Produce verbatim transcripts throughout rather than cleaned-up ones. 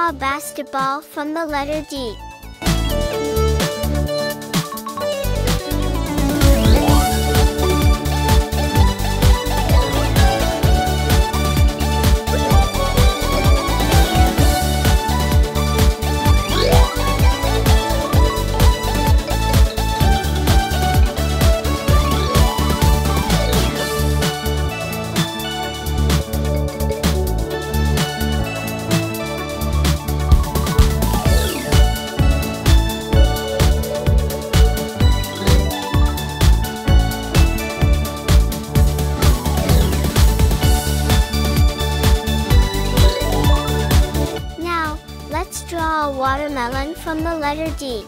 draw a basketball from the letter D. Let's draw a watermelon from the letter D.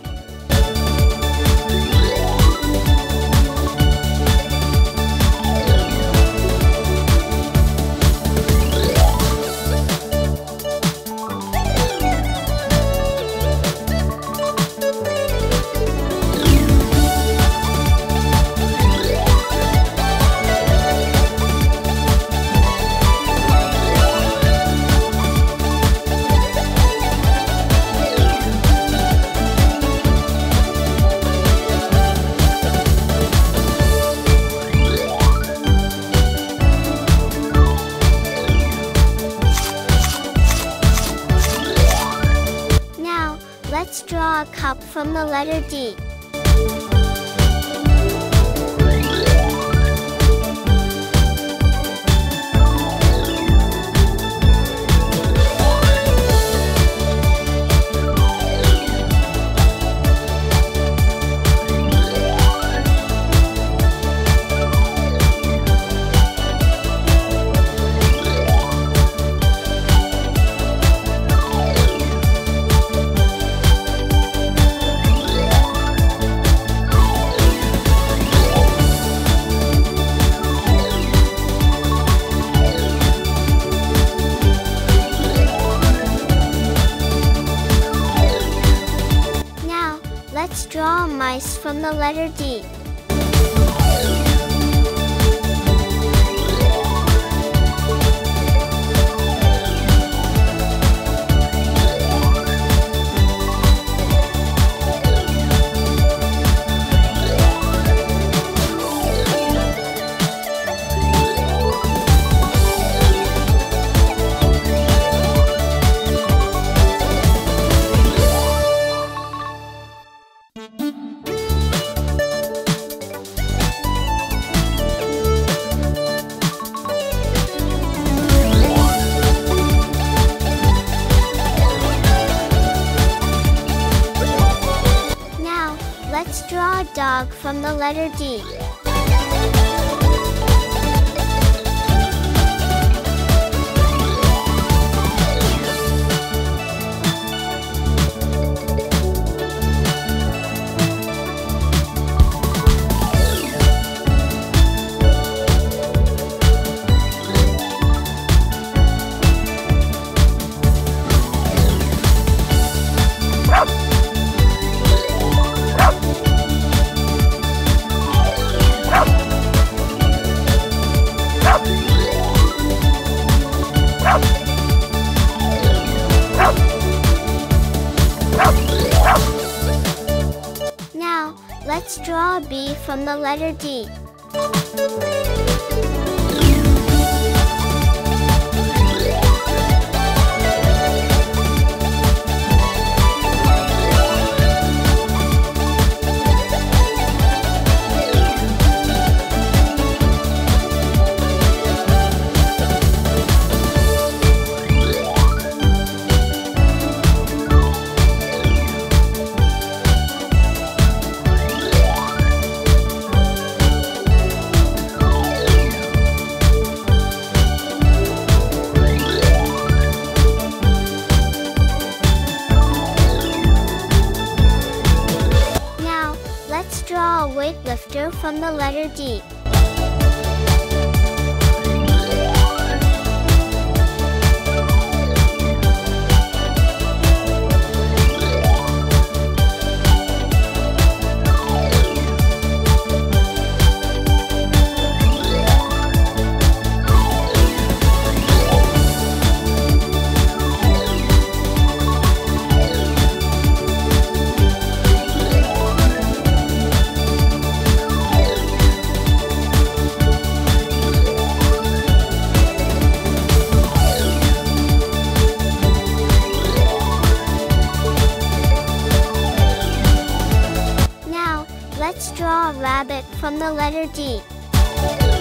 Let's draw a cup from the letter D. Let's draw a mice from the letter D. Let's draw a dog from the letter D. Now, let's draw a bee from the letter D. Let's draw a weightlifter from the letter D. draw a rabbit from the letter D.